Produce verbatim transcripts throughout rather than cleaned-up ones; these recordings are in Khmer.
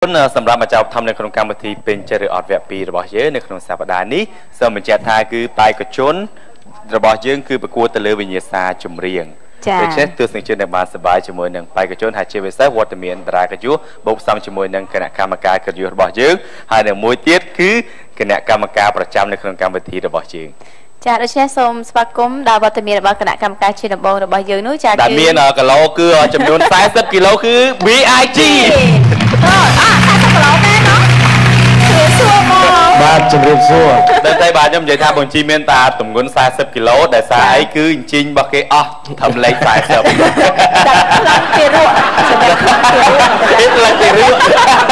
ប៉ុន្តែសម្រាប់មកចៅทำในโครงการวิธีเป็นเจริญอดแวะปีរបស់យើងនៅក្នុងសប្តាហ៍នេះសូមបញ្ជាក់ថាគឺបេក្ខជនរបស់យើងគឺប្រកួតទៅលើវិញ្ញាសាចម្រៀងដូច្នេះទស្សនិកជនដែលបានសប្បាយជាមួយនឹងបេក្ខជនហើយជាពិសេសវត្តមានតារាកយុសបូកផ្សំជាមួយនឹងគណៈកម្មការកយុសរបស់យើងហើយនៅមួយទៀតគឺគណៈកម្មការប្រចាំនៅក្នុងកម្មវិធីរបស់យើងចាដូច្នេះសូមស្វាគមន៍ដល់វត្តមានរបស់គណៈកម្មការជាដំបូងរបស់យើងនោះចាគឺដែលមានគីឡូគឺចំនួនសែសិបគីឡូគឺ វី ไอ จีអូអាសែសិបគីឡូមែនណោះសួរមកបាទជំរាបសួរដល់តែបាទខ្ញុំនិយាយថាបងជីមានតាទម្ងន់សែសិបគីឡូដែលសារអីគឺអញ្ជិញរបស់គេអស់ធ្វើលេខសែសិបដាក់ខ្លាំងគេរក់សម្រាប់គេខ្លាំងគេរក់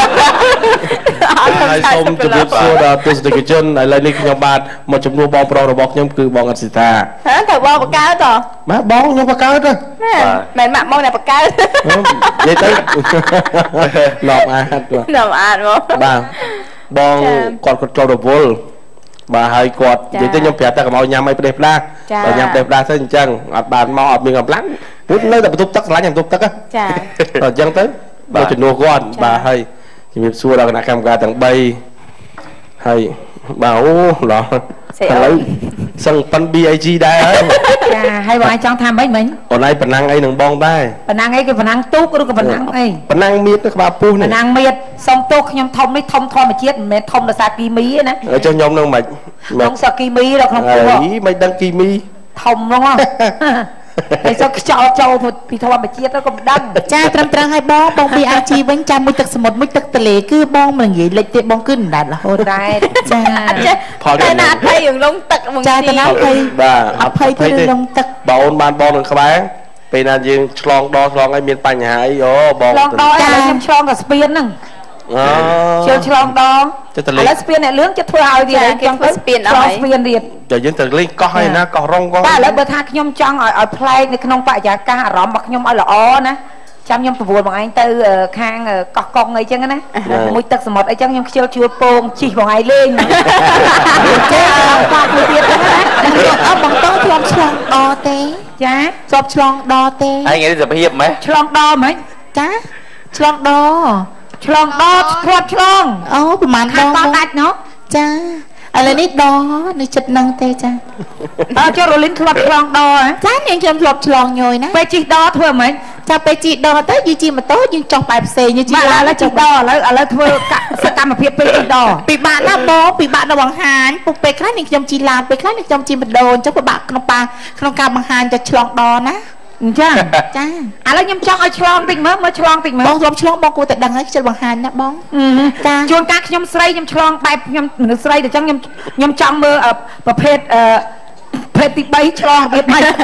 ហើយសូមជម្រាបសួរដល់ទស្សនិកជនឥឡូវនេះខ្ញុំបាទមកជំនួសបងប្រុសរបស់ខ្ញុំគឺបងអសិតាហ៎តើបងបកកើតតបាទបងខ្ញុំបកកើតទេមែនម៉ាក់បងតែបកកើតនិយាយទៅឡប់អាតឡប់អាតមកបាទបងគាត់គាត់ចូលរវល់បាទហើយគាត់និយាយទៅខ្ញុំប្រាប់តែកុំឲ្យញ៉ាំអីផ្ដេសផ្ដាសបើញ៉ាំផ្ដេសផ្ដាសទៅអញ្ចឹងអត់បានមកអត់មានកម្លាំងព្រោះនៅតែបន្ទប់ទឹកស្រឡាញ់បន្ទប់ទឹកចាអញ្ចឹងទៅបើជំនួសគាត់បាទហើយជំរាបសួរដល់គណៈកម្មការទាំងបីហើយបាទអូឡោះឥឡូវសឹងប៉ិន ប៊ី ไอ จี ដែរហើយចាហើយបងឯងចង់ថាម៉េចមិញអូនឯងប៉ុណ្ណឹងអីនឹងបងដែរប៉ុណ្ណឹងអីគេប៉ុណ្ណឹងទូកឬក៏ប៉ុណ្ណឹងអីប៉ុណ្ណឹងមៀតទៅក្បាលពុះនេះប៉ុណ្ណឹងមៀតសុំទោសខ្ញុំធំនេះធំធម្មជាតិមិនមែនធំដោយសារគីមីទេណាចុះខ្ញុំនឹងមិនក្នុងសគីមីដល់ក្នុងពោះអីមិនដឹងគីមីធំហ្មងហើយសុខខ្យល់ចូលពីធម្មជាតិទៅក៏មិនដឹងចាត្រឹមត្រូវឲ្យបងបង ប៊ី ไอ จี វិញចាំមួយទឹកសមុទ្រមួយទឹកទន្លេគឺបងមិននិយាយលេចទេបងគឺមិនដែររហូតដែរចាតែណាអត់ភ័យរឿងលងទឹកហ្មងចាតែណាភ័យបាទអត់ភ័យពីរឿងលងទឹកបើអូនបានបងនឹងក្បែរពេលណាយើងឆ្លងដឆ្លងអីមានបញ្ហាអីអូបងឆ្លងដអីខ្ញុំឆ្លងតែស្ពានហ្នឹងអូជិលឆ្លងដងឥឡូវស្ពានអ្នកលឿងចិត្តធ្វើឲ្យទៀតគេធ្វើស្ពានអស់ហើយស្ពានទៀតតែយើងទៅលេងកោះហើយណាកោះរងកោះបាទឥឡូវបើថាខ្ញុំចង់ឲ្យឲ្យប្លែកនៅក្នុងបរិយាកាសអារម្មណ៍របស់ខ្ញុំឲ្យល្អណាចាំខ្ញុំប្រវល់បងឯងទៅខាងកោះកុងអីចឹងណាមួយទឹកសមុទ្រអីចឹងខ្ញុំខ្ជិលជួលពងជីបងឯងលេងចាបាទមួយទៀតណាអត់បងតោះធ្លាប់ឆ្លងដទេចាធ្លាប់ឆ្លងដទេហើយថ្ងៃនេះសុភាពហ្មងឆ្លងដហ្មងចាឆ្លងដឆ្លងដធ្លាប់ឆ្លងអូប្រហែលដងដាច់ណោះចាឥឡូវនេះដនៅចិត្តនឹងទេចាអើចុះរលីនធ្លាប់ឆ្លងដចានាងខ្ញុំធ្លាប់ឆ្លងញយណាពេលជិះដធ្វើហ្មងចាពេលជិះដទៅយើងជិះម៉ូតូយើងចុះបែបផ្សេងយើងជិះឡានឥឡូវជិះដឥឡូវឥឡូវធ្វើសកម្មភាពពេលជិះដពិបាកណាស់បងពិបាកដល់បង្ហាញពុកពេលខ្លះនាងខ្ញុំជិះឡានពេលខ្លះនាងខ្ញុំជិះម៉ូតូអញ្ចឹងពិបាកក្នុងប៉ាក្នុងការបង្ហាញទៅឆ្លងដណាអញ្ចឹងចាឥឡូវខ្ញុំចង់ឲ្យឆ្លងតិចមើលមើលឆ្លងតិចមើលបងធ្លាប់ឆ្លងបងគួរតែដឹងហើយចិត្តបង្ហាញណាបងចាជួនកាលខ្ញុំស្រីខ្ញុំឆ្លងបែបខ្ញុំមនុស្សស្រីតែអញ្ចឹងខ្ញុំខ្ញុំចង់មើលប្រភេទអឺភេទទី3ឆ្លងរបៀបម៉េចចា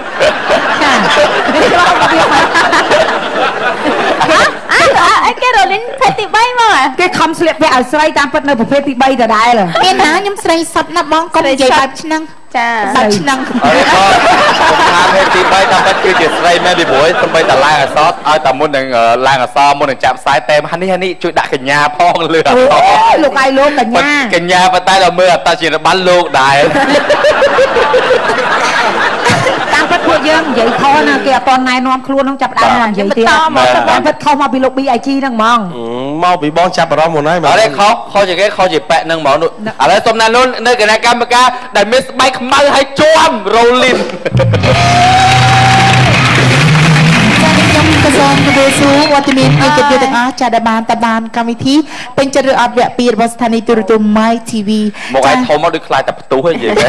ឆ្លងរបៀបម៉េចអើគេរលីនភេទទី3មកគេខំស្លៀកពាក់ឲ្យស្រីតាមពិតនៅប្រភេទទី3ដដែលមានណាខ្ញុំស្រីសុទ្ធណាបងកុំនិយាយបែបឆ្នាំចាបែបឆ្នាំអើថាភេទទី3តាមពិតគឺជាស្រីមែនពីព្រោះសំបីតឡើងអសតឲ្យតែមុននឹងឡើងអសមុននឹងចាប់ផ្សាយតែហានេះហានេះជួយដាក់កញ្ញាផងលឿនអូលោកឯងលោកកញ្ញាកញ្ញាប៉ុន្តែដល់មើលអត្តជាបានលោកដែរតាមពិតពួកយើងនិយាយខុសណាគេអត់តណែនាំខ្លួននឹងចាប់ដើមនិយាយទៀតតាមពិតខុសមកពីលោក ប៊ី ไอ จี ហ្នឹងហ្មងមកពីបងចាប់អារម្មណ៍មុនហើយអត់ទេខុសខុសជាគេខុសជាប៉ែកហ្នឹងហ្មងឥឡូវសុំណានុននៅគណៈកម្មការដែលមានស្បែកខ្មៅហើយជាប់រ៉ូលីនខ្ញុំក៏សូមជម្រាបសួរវត្តមានពីកិត្តិយសទាំងអស់ចាដែលបានតាមដានកម្មវិធីពេញចិត្តឬអត់វគ្គពីរបស់ស្ថានីយ៍ទូរទស្សន៍ My ធី វីមកឲ្យធំមកដូចខ្លាចតែផ្ទុះហ្នឹងនិយាយ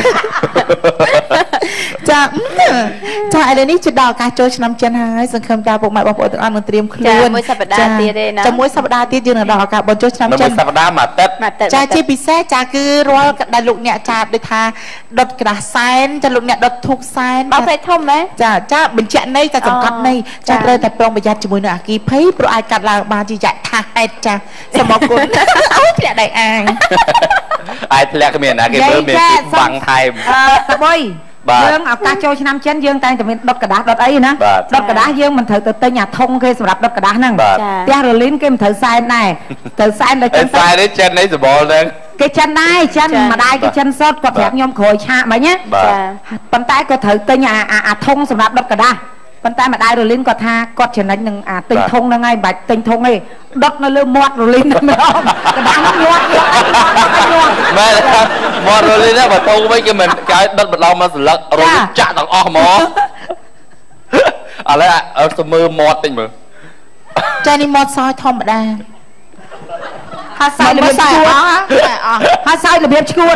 ចាចាឥឡូវនេះជិតដល់ឱកាសចូលឆ្នាំចិនហើយសង្ឃឹមថាពុកម៉ែបងប្អូនទាំងអស់នឹងត្រៀមខ្លួនមួយសប្តាហ៍ទៀតទេណាជាមួយសប្តាហ៍ទៀតយើងនឹងដល់ឱកាសបញ្ចុះឆ្នាំចិនមួយសប្តាហ៍មួយអាទិត្យចាជាពិសេសចាគឺរាល់ដែលលោកអ្នកចាដូចថាដុតក្រាស់សែនចាលោកអ្នកដុតធូបសែនបើផ្លេធំហ៎ចាចាបញ្ជាក់ន័យតែសង្កត់ន័យចាត្រូវតែប្រុងប្រយ័ត្នជាមួយនឹងអគ្គីភ័យព្រោះអាចកាត់ឡើងបានជាចាក់ថាហេតុចាសូមអរគុណអូធ្លាក់ដៃអាងអាចធ្លាក់គ្មានណាគេមើលមានបាំងថែមអឺបុយយើងឱកាសចូលឆ្នាំចិនយើងតែងតែមានដុតกระดาษដុតអីណាដុតกระดาษយើងមិនត្រូវទៅទិញអាធុងគេសម្រាប់ដុតกระดาษហ្នឹងផ្ទះរលីនគេមិនត្រូវសែនដែរត្រូវសែនដល់ចិនសែននេះចិននេះសបល់ហ្នឹងគេចិនដែរចិនម្ដាយគេចិនសុតគាត់ប្រាប់ខ្ញុំក្រួយឆាកមិញណាប៉ុន្តែគាត់ត្រូវទិញអាអាធុងសម្រាប់ដុតกระดาษប៉ុន្តែម្ដាយរលីនគាត់ថាគាត់ចំណេញនឹងអាទិញធុងហ្នឹងហើយមិនបាច់ទិញធុងទេដុតនៅលើមាត់រលីនហ្នឹងម្ដងកណ្ដាលញាត់ញាត់ញាត់មែនមាត់រលីនណាបើធុងវិញគេមិនគេដុតម្ដងមកស្លឹករលីនចាក់ទាំងអស់ហ្មងឥឡូវអត់ទៅមើលមាត់តិចមើលចានេះមាត់សោយធម្មតាហាសោយរបៀបឈួតហាសោយរបៀបឈួត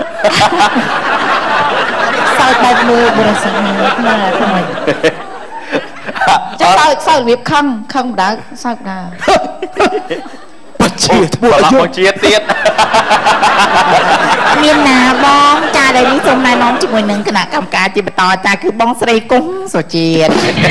សោយបែបមើលបរិសុទ្ធណាថ្មីចាសោយសោយរបៀបខឹងខឹងម្ដងសោយម្ដងបជាធ្វើឲ្យយកជាទៀតមានណាបងចាដែលនេះសូមណែនាំជាមួយនឹងគណៈកម្មការជាបន្តចាគឺបងស្រីគុំសុជាតិ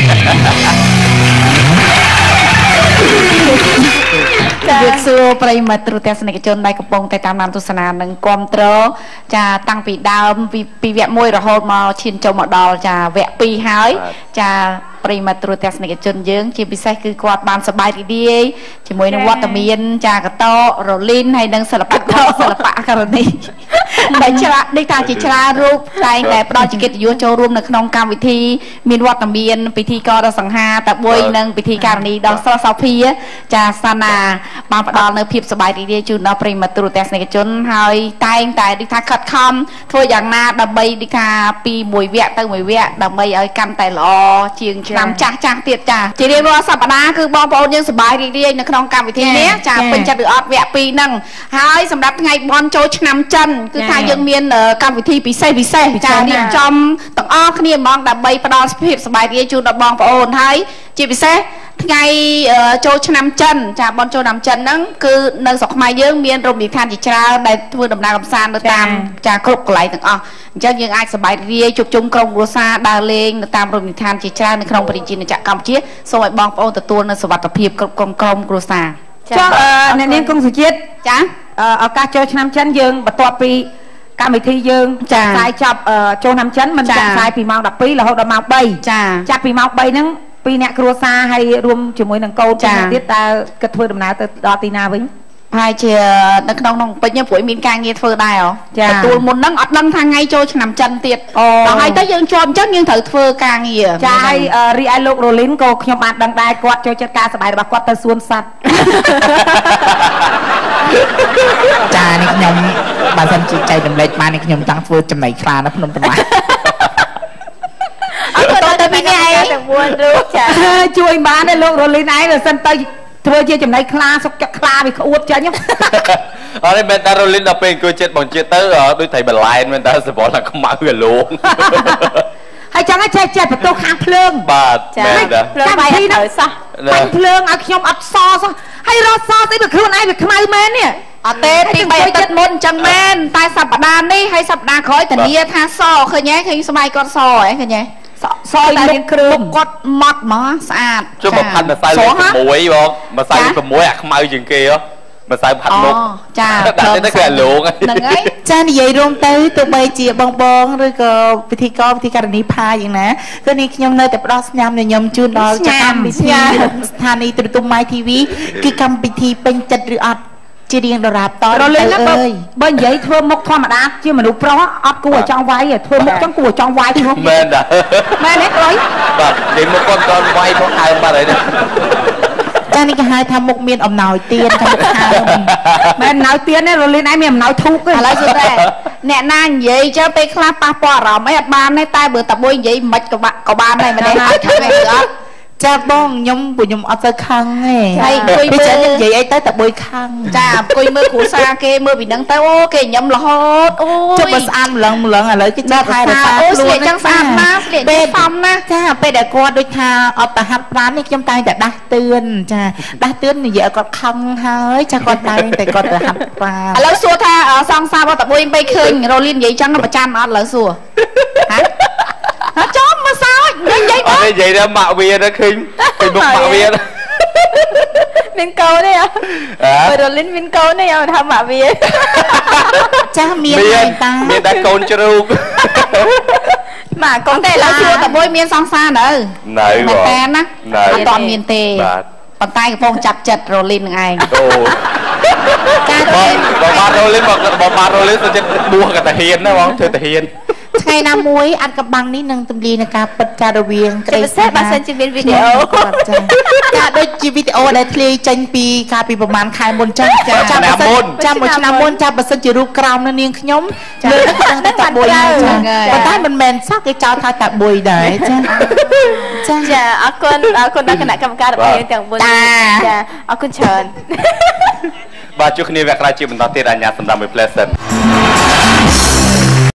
ចាវិសួរប្រិមត្តទ្រទស្សនិកជនដែលកំពុងតែតាមដានទស្សនានិងគាំទ្រចាតាំងពីដើមពីពីវគ្គមួយរហូតមកឈានចូលមកដល់ចាវគ្គពីរហើយចាប្រិមត្តទ្រទស្សនិកជនយើងជាពិសេសគឺគាត់បានសប្បាយរីករាយជាមួយនឹងវត្តមានចាកតរលីនហើយនិងសិល្បករសិល្បករនេះដែលច្រើនដូចថាជាច្រើនរូបតែងតែផ្ដល់ជាកិត្តិយសចូលរួមនៅក្នុងកម្មវិធីមានវត្តមានពិធីករដ៏សង្ហាតាបុយនិងពិធីការនីដ៏ស្រស់សោភាចាសាណាបានផ្ដល់នៅភាពសប្បាយរីករាយជូនដល់ប្រិមត្តទ្រទស្សនិកជនហើយតែងតែដូចថាខិតខំធ្វើយ៉ាងណាដើម្បីដូចថាពីមួយវគ្គទៅមួយវគ្គដើម្បីឲ្យកាន់តែល្អជាងឆ្នាំចាស់ចាស់ទៀតចាជារៀងរាល់សប្តាហ៍គឺបងប្អូនយើងសប្បាយរីករាយនៅក្នុងកម្មវិធីនេះចាពេញចិត្តឬអត់វគ្គពីរហ្នឹងហើយសម្រាប់ថ្ងៃបន់ចូលឆ្នាំចិនគឺថាយើងមានកម្មវិធីពិសេសពិសេសចារៀបចំទាំងអស់គ្នាហ្មងដើម្បីផ្ដល់ភាពសប្បាយរីករាយជូនដល់បងប្អូនហើយជាពិសេសថ្ងៃចូលឆ្នាំចិនចាបន់ចូលឆ្នាំចិនហ្នឹងគឺនៅស្រុកខ្មែរយើងមានរមណីយដ្ឋានជាច្រើនដែលធ្វើដំណើរកម្សាន្តនៅតាមចាគ្រប់កន្លែងទាំងអស់អញ្ចឹងយើងអាចសប្បាយរីករាយជួបជុំក្រុមគ្រួសារដើរលេងនៅតាមរមណីយដ្ឋានជាច្រើននៅក្នុងប្រជាជាតិកម្ពុជាសូមឲ្យបងប្អូនទទួលនៅសុវត្ថិភាពគ្រប់ក្រុមក្រុមគ្រួសារចាអ្នកនាងគង់សុជាតិចាឱកាសចូលឆ្នាំចិនយើងបន្ទាប់ពីកម្មវិធីយើងចាផ្សាយចប់ចូលឆ្នាំចិនមិនចាផ្សាយពីម៉ោងដប់ពីររហូតដល់ម៉ោងបីចាចាប់ពីម៉ោងបីហ្នឹងពីអ្នកគ្រួសារហើយរួមជាមួយនឹងកូនចាទៀតតើគិតធ្វើដំណើរទៅដល់ទីណាវិញហើយជានៅក្នុងក្នុងពេញព្រោះមានការងារធ្វើដែរហ៎ទទួលមុនហ្នឹងអត់ដឹងថាថ្ងៃចូលឆ្នាំចិនទៀតដល់ហើយទៅយើងជាប់អញ្ចឹងយើងត្រូវធ្វើការងារចាហើយរីឯលោករលីនក៏ខ្ញុំបានដឹងដែរគាត់ចូលចិត្តការសប្បាយរបស់គាត់ទៅសួនសត្វចានេះខ្ញុំបើសិនជាចែករំលែកបាននេះខ្ញុំចង់ធ្វើចំណៃខ្លានៅភ្នំតាម៉ាអត់ទៅពីនេះឯងទាំងពួនរូបចាជួយបានទេលោករលីនឯងបើសិនទៅធ្វើជាចំណៃខ្លាសុកចាក់ខ្លាវាក្អួតចាញ់អត់ទេមែនតារលីនដល់ពេលអង្គុយចិត្តបងជាតិទៅដូចថៃបលែនមែនតាសបល់ថាខ្មៅវាលោងហើយចឹងចេះចេះបន្ទោខាងភ្លើងបាទមែនតាភ្លើងបាយហើយសោះបាញ់ភ្លើងឲ្យខ្ញុំអត់សសោះហើយរត់សស្អីវាខ្លួនឯងវាខ្មៅមែននេះអត់ទេពីបីអាទិត្យមុនអញ្ចឹងមែនតែសប្តាហ៍នេះហើយសប្តាហ៍ក្រោយធានាថាសឃើញទេឃើញស្បែកគាត់សហ៎ឃើញទេសយមានគ្រឿងគាត់ម៉ត់ហ្មងស្អាតជួយមកផាត់ម្សៅលេខ6បងម្សៅលេខ6អាខ្មៅជាងគេហ៎ម្សៅផាត់មុខចាដាក់ទៅគេលោងហ្នឹងហើយចានិយាយរួមទៅទោះបីជាបងបងឬក៏ពិធីករពិធីការនីផាយ៉ាងណាគឺនេះខ្ញុំនៅតែផ្ដោតស្ញាំញញឹមជូនដល់កម្មវិធីស្ថានីយ៍ទូរទស្សន៍ My ធី វី គឺកម្មវិធីពេញចិត្តឬអត់ជារៀងដរាបតរលីងបើបើនិយាយធ្វើមុខធម្មតាជាមនុស្សប្រុសអត់គួរឲ្យចង់វាយធ្វើមុខចឹងគួរឲ្យចង់វាយហ្នឹងមែនតាមែនទេអើយបាទនិយាយមុខគាត់តន់វាយផងហើមបាត់ហើយចានេះគេហៅថាមុខមានអំណោយទៀនថាមុខហើមមែនអំណោយទៀនទេរលីងឯងមានអំណោយធូបទេឥឡូវសុទ្ធតែអ្នកណានិយាយចឹងពេលខ្លះប៉ះពាល់អារម្មណ៍អីអត់បានទេតែបើតាបុយនិយាយមិនក៏ក៏បានដែរម្ដងហើយថាអីអត់ចាបងខ្ញុំពួកខ្ញុំអត់ទៅខឹងទេហើយអង្គុយមើលនិយាយអីទៅតែបុយខឹងចាអង្គុយមើលគ្រូសាគេមើលពីហ្នឹងទៅអូគេញ៉ាំរហូតអូយចុះបើស្អាតម្លឹងម្លឹងឥឡូវគេចាប់ថែរក្សាខ្លួនចឹងស្អាតណាស់ពេលសំណាស់ចាពេលដែលគាត់ដូចថាអត់ទៅហាត់ប្រាណនេះខ្ញុំតែងតែដាស់តឿនចាដាស់តឿននិយាយឲ្យគាត់ខឹងហើយចាគាត់តែងតែគាត់ទៅហាត់ប្រាណឥឡូវសួរថាសង្សាររបស់តាបុយមិនឃើញរលីននិយាយចឹងប្រចាំអត់ឥឡូវសួរហ៎ហើយចំមកសើចនិយាយអត់និយាយដល់ម៉ាក់វាទៅឃើញឃើញមុខម៉ាក់វាមានកូនទេអើរលីនមានកូនទេអត់ថាម៉ាក់វាចាមានតាមានតែកូនជ្រូកម៉ាក់កូនតែឥឡូវសួរតាបុយមានសង្សារនៅនៅមែនតែណាអត់តមានទេប៉ុន្តែកំពុងចាប់ចិត្តរលីននឹងឯងអូចាបងបងរលីនបងបងរលីនទៅចិត្តបួសកតាហ៊ានណាបងធ្វើតាហ៊ានថ្ងៃណាមួយអាចកបាំងនេះនឹងទម្លាយនៃការពិតចារវាងក្តីស្នេហាបើសិនជាមានវីដេអូចាដូចជាវីដេអូដែលធ្លាយចេញពីកាលពីប្រហែលខែមុនចឹងចាចាំបើសិនចាំមួយឆ្នាំមុនចាំបើសិនជារូបក្រោមនៅនាងខ្ញុំលើនឹងតែតាបុយចាប៉ុន្តែមិនមែនសោះគេចោទថាតាបុយដែរចាចាចាអរគុណអរគុណដល់គណៈកម្មការរបស់យើងទាំងbốnចាអរគុណច្រើនបាទជួបគ្នាវគ្គក្រោយជាបន្តទៀតអញ្ញាសម្រាប់មួយ Pleasant